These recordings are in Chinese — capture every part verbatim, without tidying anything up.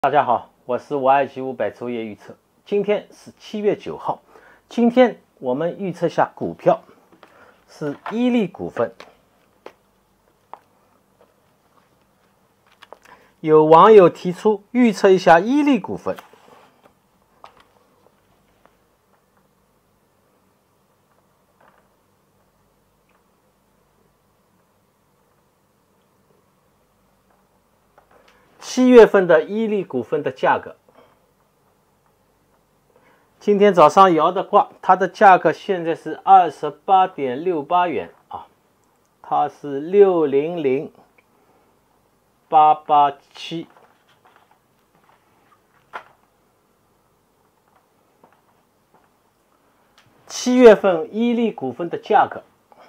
大家好，我是我爱奇五百周夜预测。今天是七月九号，今天我们预测下股票是伊利股份。有网友提出预测一下伊利股份。七月份的伊利股份的价格，今天早上摇的卦，它的价格现在是二十八点六八元啊，它是六零零八八七。七月份伊利股份的价格。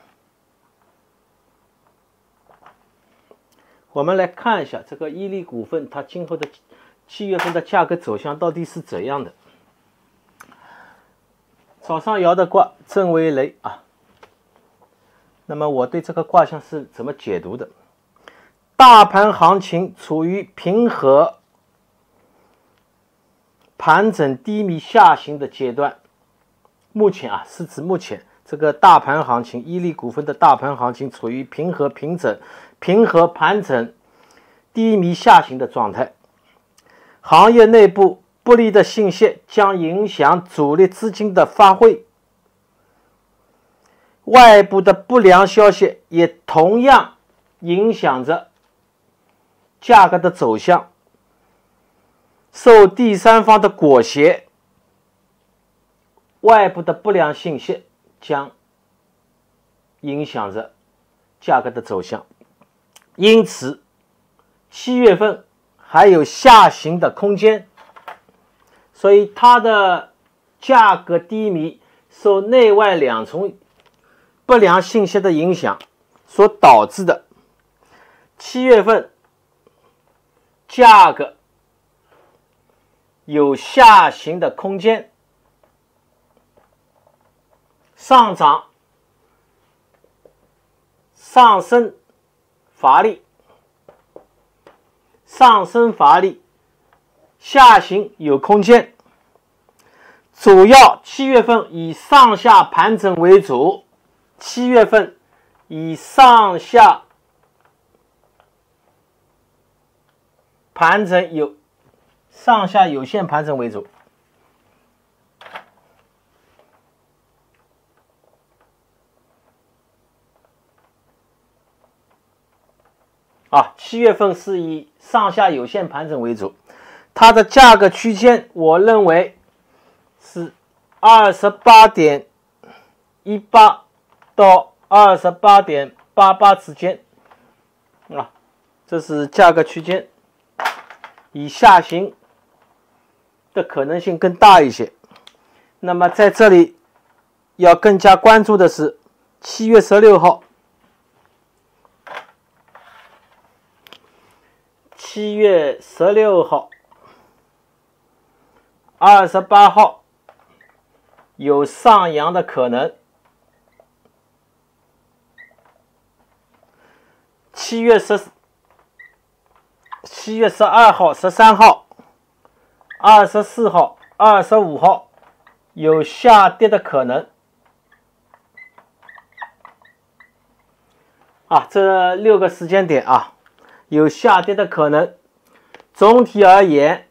我们来看一下这个伊利股份，它今后的七月份的价格走向到底是怎样的？早上摇的卦震为雷啊。那么我对这个卦象是怎么解读的？大盘行情处于平和盘整低迷下行的阶段。目前啊，是指目前这个大盘行情，伊利股份的大盘行情处于平和平整。平和盘整低迷下行的状态，行业内部不利的信息将影响主力资金的发挥，外部的不良消息也同样影响着价格的走向，受第三方的裹挟，外部的不良信息将影响着价格的走向。因此，七月份还有下行的空间，所以它的价格低迷受内外两重不良信息的影响所导致的七月份价格有下行的空间，上涨上升乏力，上升乏力，下行有空间。主要七月份以上下盘整为主，七月份以上下盘整有上下有限盘整为主。啊，七月份是以上下有限盘整为主，它的价格区间我认为是二十八点一八到二十八点八八之间啊，这是价格区间，以下行的可能性更大一些。那么在这里要更加关注的是七月十六号。七月十六号、二十八号有上扬的可能。七月十、七月十二号、十三号、二十四号、二十五号有下跌的可能。啊，这六个时间点啊。有下跌的可能。总体而言，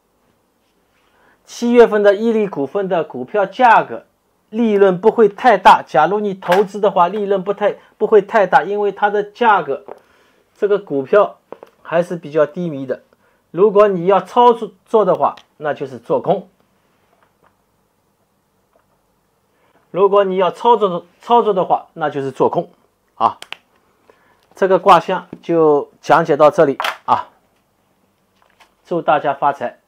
七月份的伊利股份的股票价格利润不会太大。假如你投资的话，利润不太不会太大，因为它的价格这个股票还是比较低迷的。如果你要操作的话，那就是做空。如果你要操作操作的话，那就是做空啊。这个卦象就讲解到这里啊，祝大家发财。